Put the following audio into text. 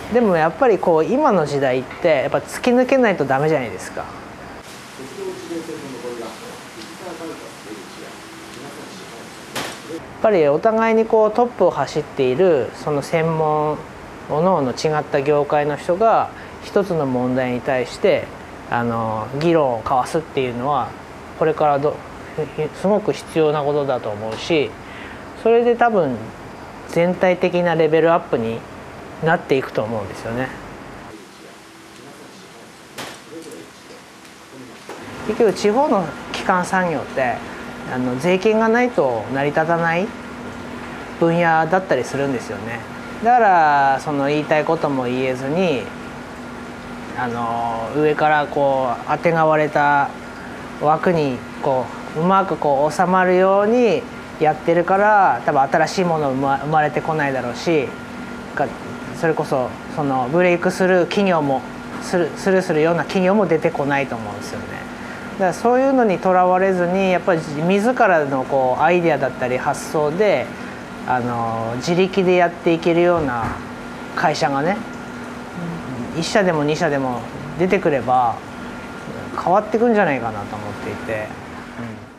でもやっぱりこう今の時代ってやっぱ突き抜けないとダメじゃないですか。やっぱりお互いにこうトップを走っているその専門各々違った業界の人が一つの問題に対して議論を交わすっていうのはこれからすごく必要なことだと思うし、それで多分全体的なレベルアップになっていくと思うんですよね。結局地方の基幹産業って税金がないと成り立たない分野だったりするんですよね。だからその言いたいことも言えずに上からこうあてがわれた枠にこううまくこう収まるようにやってるから多分新しいもの生まれてこないだろうし、それこそそのブレイクスルー企業もするような企業も出てこないと思うんですよね。だからそういうのにとらわれずにやっぱり自らのこうアイデアだったり発想で自力でやっていけるような会社がね1社でも2社でも出てくれば変わっていくんじゃないかなと思っていて。